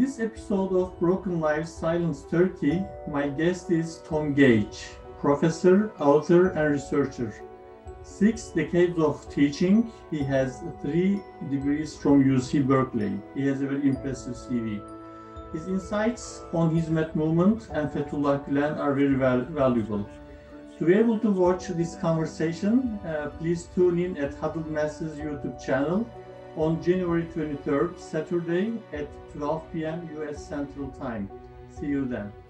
this episode of Broken Lives Silence Turkey, my guest is Tom Gage, professor, author, and researcher. 6 decades of teaching. He has 3 degrees from UC Berkeley. He has a very impressive CV. His insights on Hizmet movement and Fethullah Gulen are very valuable. To be able to watch this conversation, please tune in at Huddled Masses YouTube channel on January 23rd, Saturday at 12 p.m. US Central Time. See you then.